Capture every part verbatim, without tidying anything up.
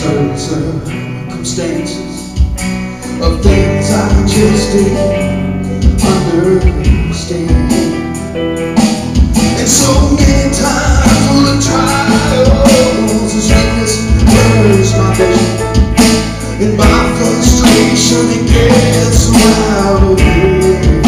certain circumstances of things I just didn't understand. And so many times full of trials and sweetness blurs my vision, and my frustration it gets so out of here.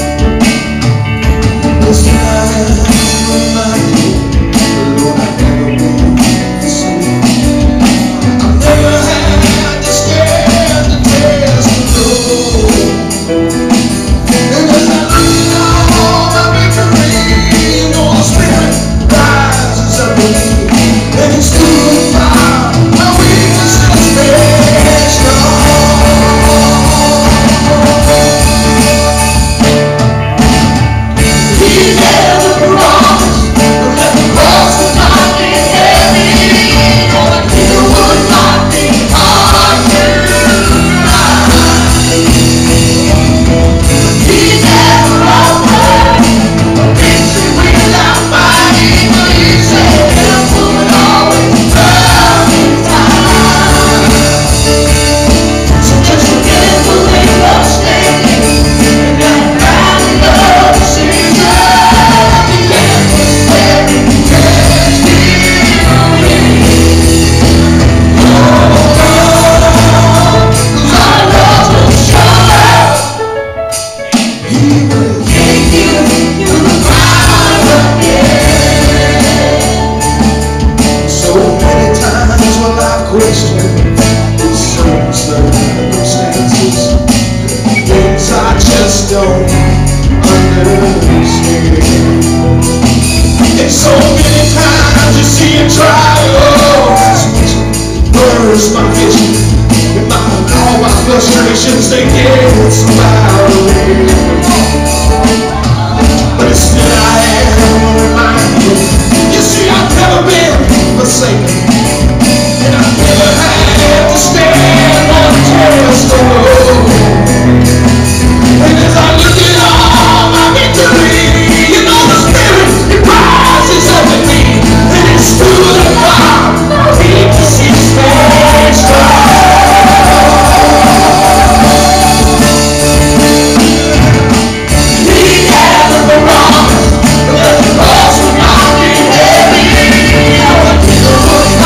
This night reminded me, Lord, I've never been the same. I've never had to stand the test of love. And as I lean on my victory, you know the Spirit rises up in me, and it's through the fire my weakness still stands strong. He never promised that the cross would not be heavy, or that it would not be hard to ride. He never offered a victory without fighting, but he said it would always come in time. So just forget the way of standing in that valley of decision. The adversary has been winning. Oh, our love will show up. He will take you through the fire again. So many times will I question these certain circumstances, things I just don't understand. And so many times you see a trials blurs my vision, and my, all my frustrations they get so out of here. But still I am reminded, you see I've never been forsaken, and I've never had to stand on the test of love. And as I look at all my victory, you know the Spirit, it rises up in me, and it's through the fire my weakness is stands strong. He never promised that the cross would not be heavy, or that it would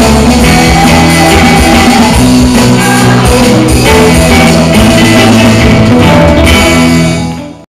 Thank you.